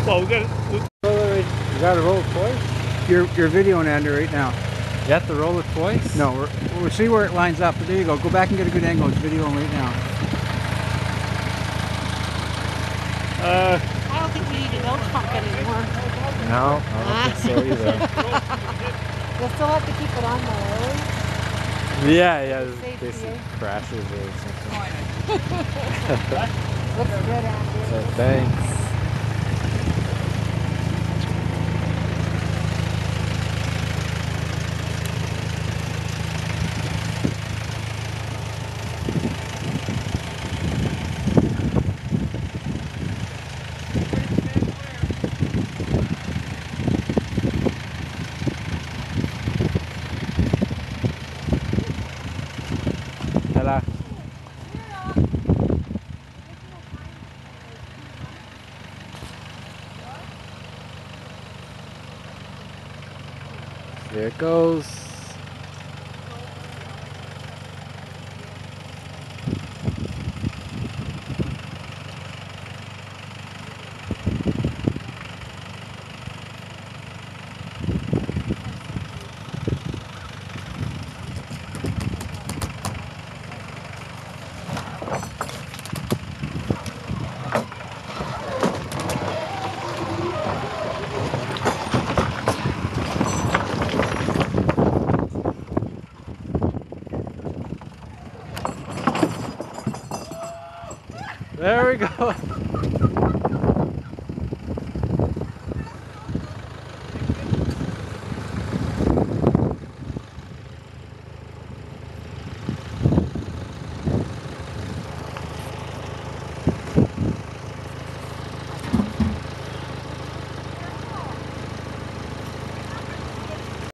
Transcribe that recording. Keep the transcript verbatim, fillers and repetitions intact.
Well, we got it. You got to roll it twice? You're, you're videoing Andrew right now. You have to roll it twice? No, we're, we'll see where it lines up. But there you go. Go back and get a good angle. It's videoing right now. Uh, I don't think we need a no talk anymore. No, I don't think so either. We'll still have to keep it on though, really? Yeah, yeah, in Safety, case it eh? crashes or something. Looks good, Andrew. So thanks. Ta-da. There it goes. There we go.